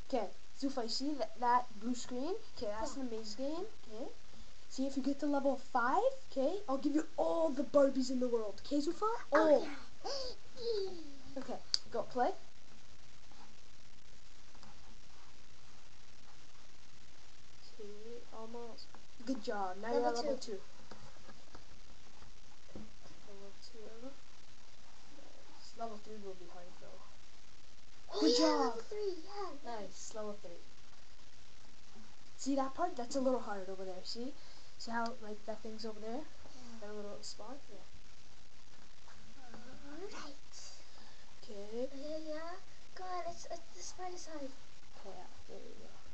Okay, Zufa, you see that blue screen? Okay, that's the maze game. Okay. See, if you get to level 5, okay, I'll give you all the Barbies in the world. Okay, Zufa? All. Okay, go play. Okay, almost. Good job. Now you're at level 2. Level 2. Nice. Level 3 will be hard though. Good job. Level 3, yeah. Nice. Level 3. See that part? That's a little hard over there. See? See how, like, that thing's over there? Yeah. That little spot? Yeah. Alright. Okay. Yeah. Go on, it's the spider side. Okay, yeah. There you go.